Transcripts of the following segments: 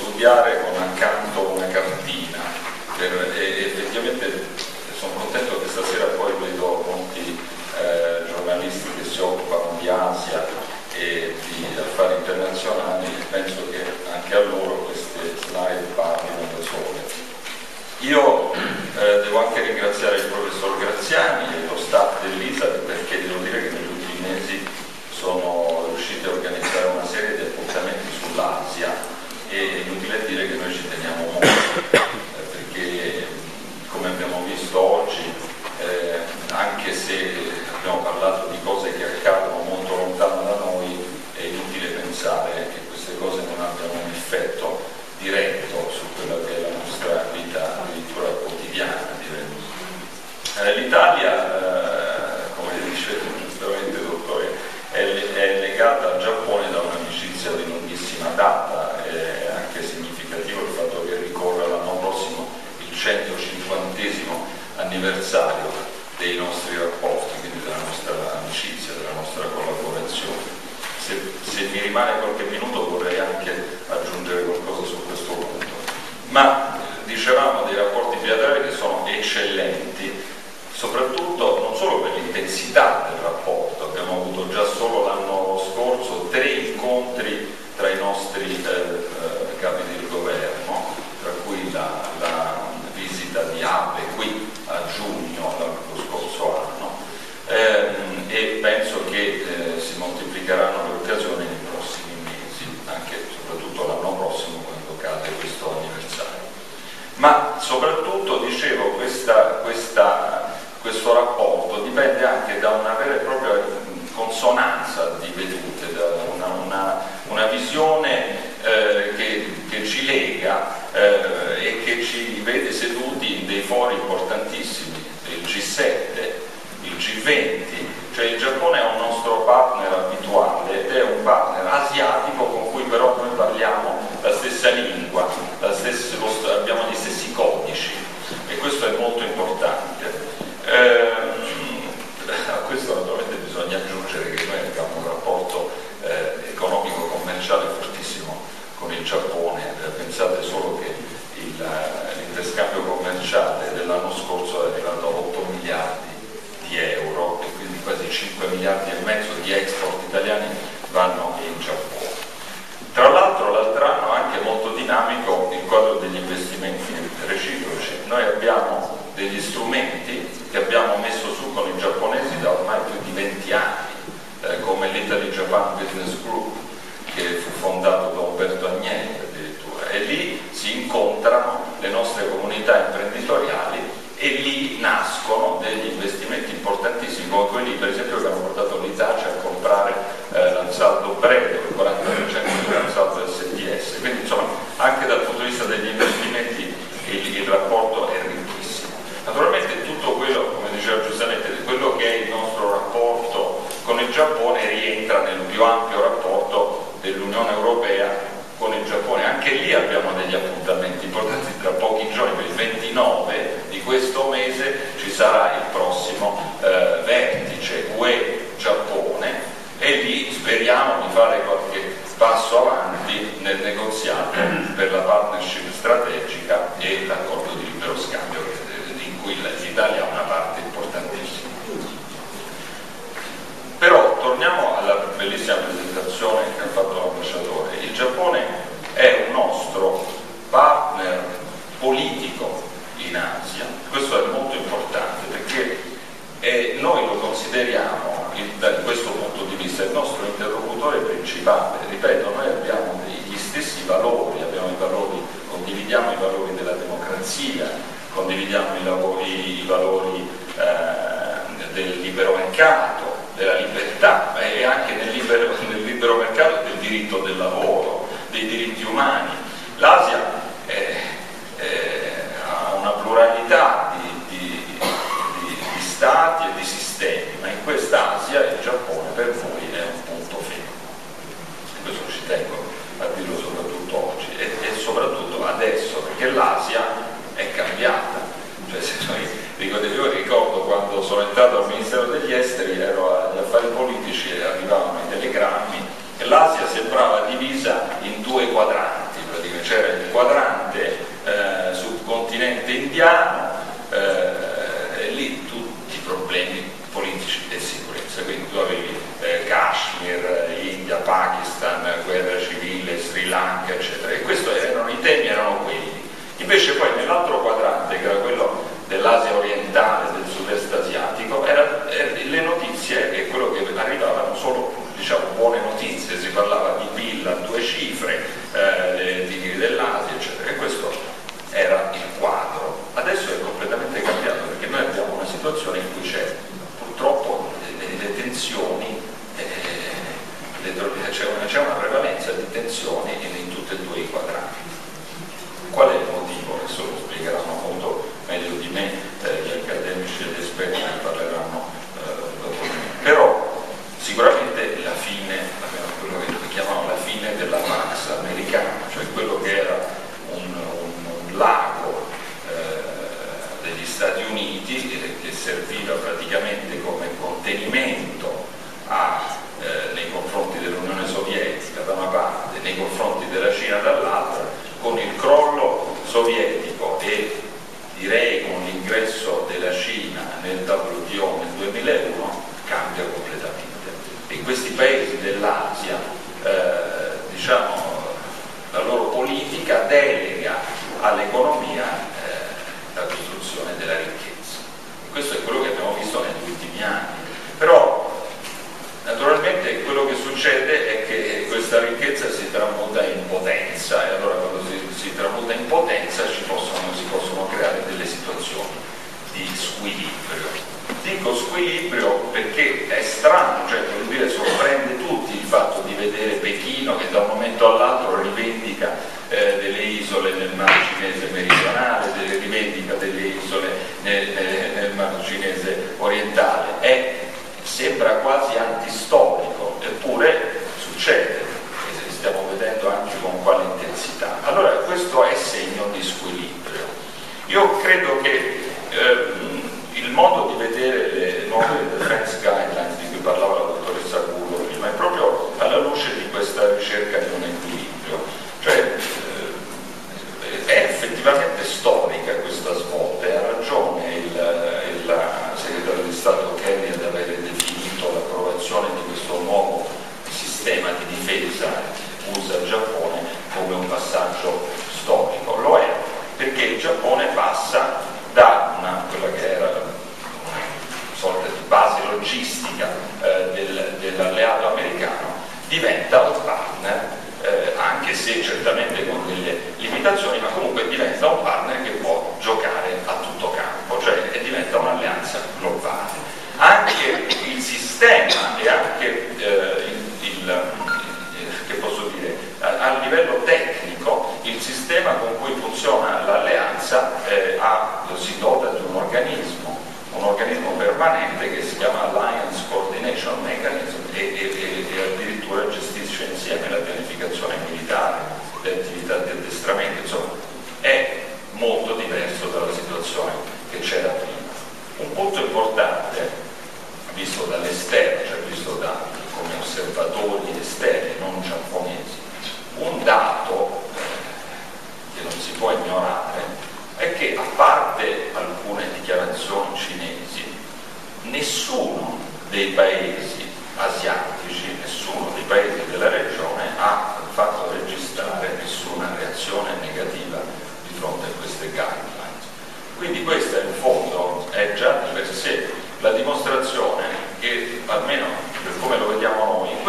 studiare con accanto una cartina e effettivamente sono contento che stasera poi vedo molti giornalisti che si occupano di Asia e di affari internazionali, e penso che anche a loro queste slide parlino da sole. Io devo anche ringraziare il professor Graziani e lo staff dell'ISA, perché devo dire che negli ultimi mesi sono riusciti a organizzare una serie di appuntamenti sull'Asia e è inutile dire che noi ci teniamo molto, perché come abbiamo visto oggi, anche se abbiamo parlato di cose che accadono molto lontano da noi, è inutile pensare che queste cose non abbiano un effetto diretto su quella che è la nostra vita addirittura quotidiana, direi. L'Italia, come dice giustamente dottore, è legata al Giappone da un'amicizia di lunghissima data. È anche significativo il fatto che ricorra l'anno prossimo il 150° anniversario dei nostri rapporti, quindi della nostra amicizia, della nostra collaborazione. Se mi rimane qualche minuto vorrei anche aggiungere qualcosa su questo punto. Ma dicevamo dei rapporti bilaterali che sono eccellenti, soprattutto non solo per l'intensità del rapporto. Abbiamo avuto già solo l'anno scorso 3 incontri tra i nostri capi del governo, tra cui la visita di Abe qui a giugno dello scorso anno, e penso che si moltiplicheranno le occasioni nei prossimi mesi, anche soprattutto l'anno prossimo quando cade questo anniversario. Ma soprattutto, dicevo, questo rapporto dipende anche da una vera e propria consonanza di vedute, da una visione che ci lega e che ci vede seduti in dei fori importantissimi, il G7, il G20, cioè il Giappone è un nostro partner abituale ed è un partner asiatico con cui però noi parliamo la stessa lingua, abbiamo gli stessi codici, e questo è molto importante. A questo naturalmente bisogna aggiungere che noi abbiamo un rapporto economico-commerciale fortissimo con il Giappone. Pensate solo che l'interscambio commerciale dell'anno scorso è arrivato a 8 miliardi di euro, e quindi quasi 5 miliardi e mezzo di export italiani vanno in Giappone. Tra l'altro l'altro anno anche molto dinamico il quadro degli investimenti reciproci. Noi abbiamo degli strumenti che abbiamo messo su con i giapponesi da ormai più di 20 anni, come l'Italy Japan Business Group, che fu fondato da Umberto Agnelli addirittura, e lì si incontrano le nostre comunità imprenditoriali e lì nascono degli investimenti importantissimi, come quelli per esempio che hanno portato l'Italia a comprare l'Ansaldo Breda, il 40% dell'Ansaldo STS. Quindi insomma anche dal punto di vista degli investimenti il rapporto è ricchissimo. Naturalmente tutto quello, come diceva giustamente, quello che è il nostro rapporto con il Giappone rientra nel più ampio rapporto dell'Unione Europea con il Giappone. Anche lì abbiamo degli appuntamenti importanti. Tra pochi giorni, il 29 di questo mese, ci sarà il prossimo vertice UE-Giappone, e lì speriamo di fare qualche passo avanti nel negoziato per la partnership strategica e l'accordo di libero scambio in cui l'Italia ha una parte importantissima. Però torniamo alla bellissima presentazione che ha fatto l'ambasciatore. Il Giappone è un nostro partner politico in Asia. Questo è molto importante perché noi lo consideriamo, da questo punto di vista, il nostro interlocutore principale. Ripeto, noi abbiamo gli stessi valori, condividiamo i valori della democrazia, condividiamo i valori del libero mercato, della libertà, e anche nel libero mercato del diritto del lavoro, dei diritti umani. L'Asia ha una pluralità di stati e di sistemi, ma in quest'Asia il Giappone per voi è un punto fermo. E questo ci tengo a dirlo soprattutto oggi e soprattutto adesso, perché l'Asia è cambiata. Cioè, io ricordo quando sono entrato al Ministero degli Esteri, sovietico e direi con l'ingresso della Cina nel WTO nel 2001 cambia completamente. In questi paesi dell'Asia diciamo, la loro politica delega all'economia la costruzione della ricchezza. Questo è quello che abbiamo visto negli ultimi anni. Però naturalmente quello che succede è che questa ricchezza si tramuta in potenza, e allora quando si tramuta in potenza si possono creare delle situazioni di squilibrio. Dico squilibrio perché è strano, cioè vuol dire sorprende tutti il fatto di vedere Pechino che da un momento all'altro rivendica delle isole nel Mar Cinese meridionale, rivendica delle isole nel Mar Cinese orientale. Sembra quasi antistorico, eppure succede, e stiamo vedendo anche con quale intensità. Allora questo è segno di squilibrio. Io credo che il modo di vedere le nuove defense guidelines di cui parlava la dottoressa Curlo prima è proprio alla luce di questa ricerca di un equilibrio, cioè è effettivamente storica questa svolta, e ha ragione il segretario di Stato Kerry ad avere definito l'approvazione di questo nuovo sistema di difesa USA-Giappone come un passaggio storico. Lo è perché il Giappone passa da quella che era una sorta di base logistica dell'alleato americano, diventa un partner, anche se certamente con delle limitazioni, ma comunque diventa un partner che può giocare a tutto campo, cioè diventa un'alleanza globale. Anche il sistema e anche che posso dire, a livello tecnico, il sistema con cui funziona l'alleanza si dota di un organismo permanente che si chiama Alliance Coordination Mechanism e addirittura gestisce insieme la pianificazione militare, le attività di addestramento, insomma è molto diverso dalla situazione che c'era prima. Un punto importante, visto dall'esterno, cioè visto come osservatori esterni, non giapponesi, un dato che non si può ignorare è che, a parte alcune dichiarazioni cinesi, nessuno dei paesi asiatici, nessuno dei paesi della regione ha fatto registrare nessuna reazione negativa di fronte a queste guidelines. Quindi questa in fondo è già di per sé la dimostrazione che, almeno per come lo vediamo noi,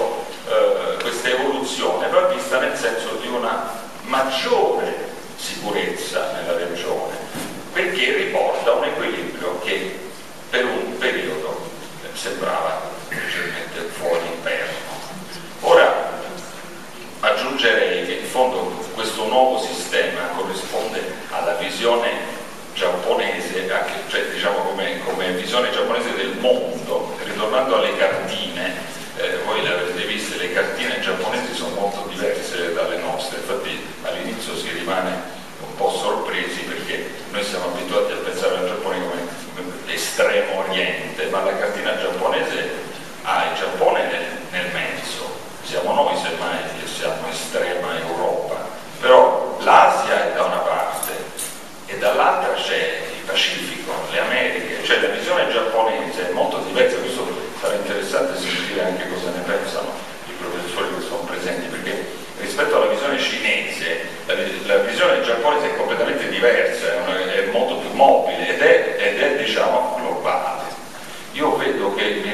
questa evoluzione va vista nel senso di una maggiore sicurezza nella regione, perché riporta un equilibrio che per un periodo sembrava leggermente fuori imperno. Ora aggiungerei che in fondo questo nuovo sistema corrisponde alla visione giapponese, anche, cioè diciamo come visione giapponese del mondo. Ritornando alle cartine, voi le avete viste, le cartine giapponesi sono molto diverse dalle nostre, infatti all'inizio si rimane un po' sorpresi perché noi siamo abituati a pensare al Giappone come estremo oriente, ma la cartina giapponese ha il Giappone nel mezzo, siamo noi semmai che siamo estrema Europa, però l'Asia è da una parte e dall'altra c'è il Pacifico, le Americhe, cioè la visione giapponese è molto diversa. Questo sarà interessante sentire anche cosa ne pensano i professori che sono presenti, perché rispetto alla visione cinese la visione giapponese è completamente diversa, è molto più mobile ed è diciamo globale. Io vedo che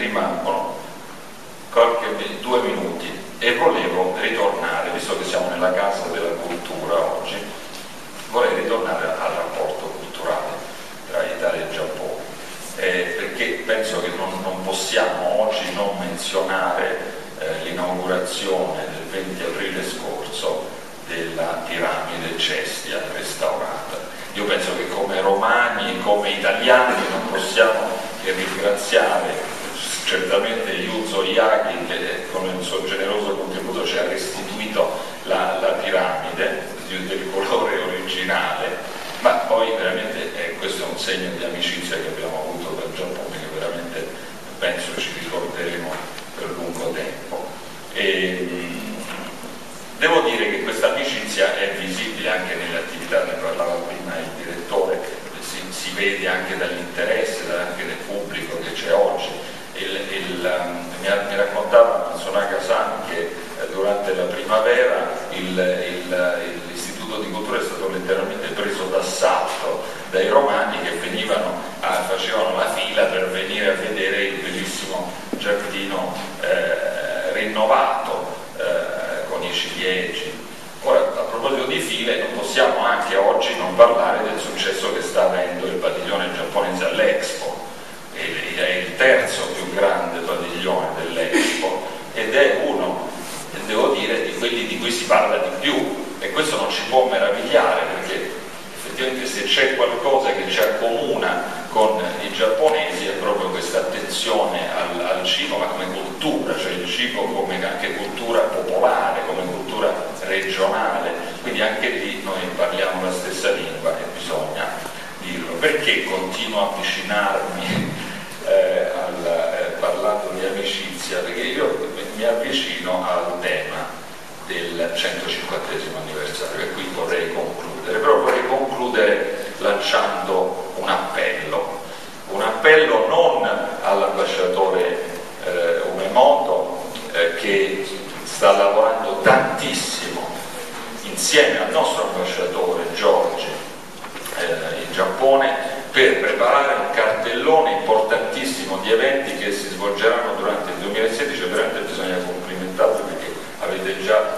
vede anche dall'interesse anche del pubblico che c'è oggi. Mi raccontava Tsunaga-san che durante la primavera l'istituto di cultura è stato letteralmente preso d'assalto dai romani che facevano la fila per venire a vedere il bellissimo giardino rinnovato con i ciliegi. Ora, a proposito di file, non possiamo anche oggi non parlare del successo che sta avendo il padiglione giapponese all'Expo. È il terzo più grande padiglione dell'Expo ed è uno, devo dire, di quelli di cui si parla di più, e questo non ci può meravigliare, perché effettivamente se c'è qualcosa che ci accomuna con i giapponesi è proprio questa attenzione al cibo, ma come cultura, cioè il cibo come anche cultura popolare, come cultura regionale, quindi anche lì noi parliamo la stessa lingua e bisogna dirlo. Perché continuo a avvicinarmi parlando di amicizia? Perché io mi avvicino al tema del 150° anniversario e qui vorrei concludere, però vorrei concludere lanciando un appello non all'ambasciatore Umemoto che sta lavorando tantissimo insieme al nostro ambasciatore Giorgi in Giappone per preparare un cartellone importantissimo di eventi che si svolgeranno durante il 2016. Veramente bisogna complimentarvi perché avete già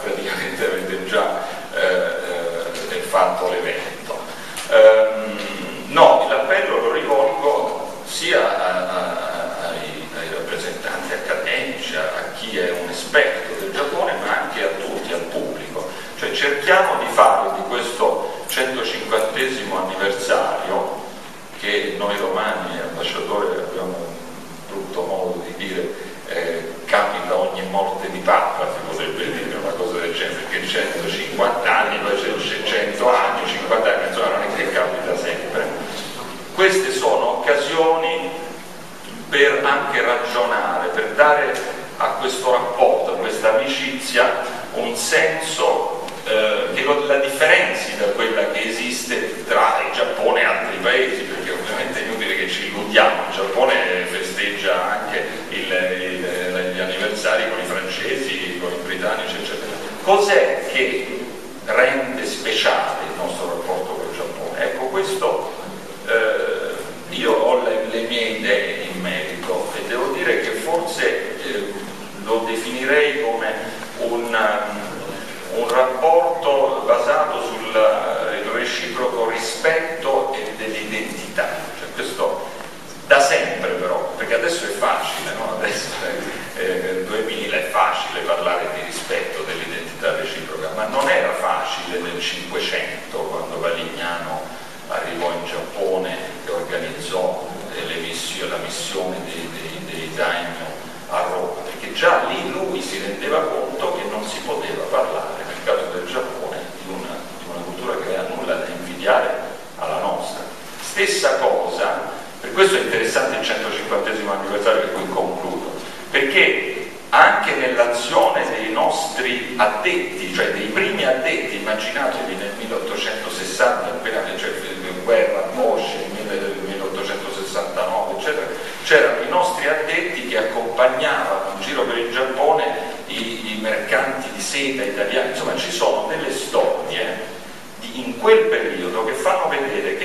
fatto l'evento. No, l'appello lo rivolgo sia ai rappresentanti accademici, a chi è un esperto del Giappone, ma anche a tutti, al pubblico. Cioè cerchiamo di fare di questo 150° anniversario, che noi romani, ambasciatore, abbiamo un brutto modo di dire, capita ogni morte di Papa, si potrebbe dire una cosa del genere, perché 150 anni, poi c'è 100 anni, 50 anni, insomma non è che capita sempre. Queste sono occasioni per anche ragionare, per dare a questo rapporto, a questa amicizia, un senso che la differenzi da quella che esiste tra il Giappone e altri paesi, perché ovviamente è inutile che ci illudiamo, il Giappone festeggia anche gli anniversari con i francesi, con i britannici, eccetera. Cos'è che rende speciale il nostro rapporto con il Giappone? Ecco, questo io ho le mie idee in merito e devo dire che forse lo definirei come un rapporto basato sul reciproco rispetto e dell'identità. Cioè questo da sempre però, perché adesso è facile, no? Adesso nel 2000 è facile parlare di rispetto dell'identità reciproca, ma non era facile nel 500, quando Valignano arrivò in Giappone e organizzò la missione dei daimyo a Roma, perché già lì lui si rendeva conto che non si poteva parlare, nel caso del Giappone, di una cultura che aveva nulla da invidiare alla nostra. Stessa cosa, per questo è interessante il 150° anniversario, per cui concludo, perché anche nell'azione dei nostri addetti, cioè dei primi addetti, immaginatevi nel 1860, appena c'è guerra a Bosch, nel 1869, eccetera, c'erano i nostri addetti che accompagnavano in giro per il Giappone i mercanti di seta italiani. Insomma, ci sono delle storie in quel periodo che fanno vedere che